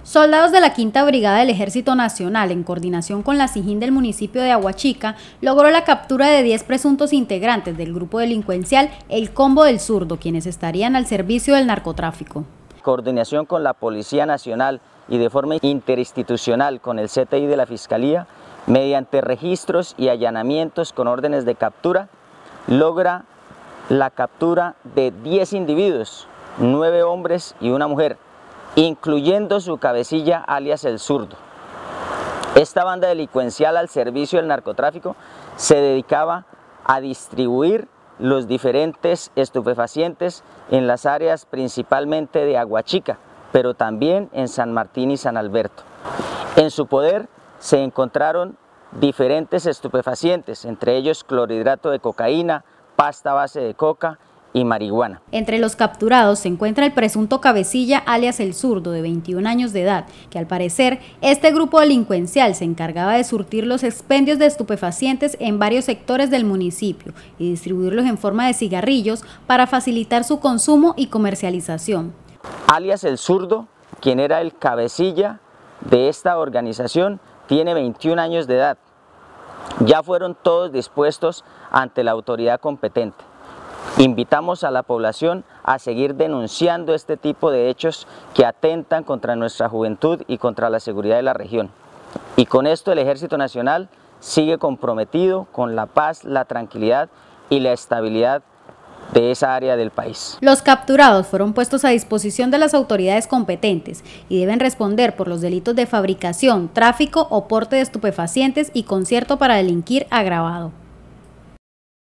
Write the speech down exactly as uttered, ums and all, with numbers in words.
Soldados de la Quinta Brigada del Ejército Nacional, en coordinación con la SIJIN del municipio de Aguachica, logró la captura de diez presuntos integrantes del grupo delincuencial El Combo del Zurdo, quienes estarían al servicio del narcotráfico. Coordinación con la Policía Nacional y de forma interinstitucional con el C T I de la Fiscalía, mediante registros y allanamientos con órdenes de captura, logra la captura de diez individuos, nueve hombres y una mujer, incluyendo su cabecilla alias El Zurdo. Esta banda delincuencial al servicio del narcotráfico se dedicaba a distribuir los diferentes estupefacientes en las áreas principalmente de Aguachica, pero también en San Martín y San Alberto. En su poder se encontraron diferentes estupefacientes, entre ellos clorhidrato de cocaína, pasta base de coca y marihuana. Entre los capturados se encuentra el presunto cabecilla alias El Zurdo, de veintiún años de edad, que al parecer este grupo delincuencial se encargaba de surtir los expendios de estupefacientes en varios sectores del municipio y distribuirlos en forma de cigarrillos para facilitar su consumo y comercialización. Alias El Zurdo, quien era el cabecilla de esta organización, tiene veintiún años de edad. Ya fueron todos dispuestos ante la autoridad competente. Invitamos a la población a seguir denunciando este tipo de hechos que atentan contra nuestra juventud y contra la seguridad de la región. Y con esto el Ejército Nacional sigue comprometido con la paz, la tranquilidad y la estabilidad de esa área del país. Los capturados fueron puestos a disposición de las autoridades competentes y deben responder por los delitos de fabricación, tráfico o porte de estupefacientes y concierto para delinquir agravado.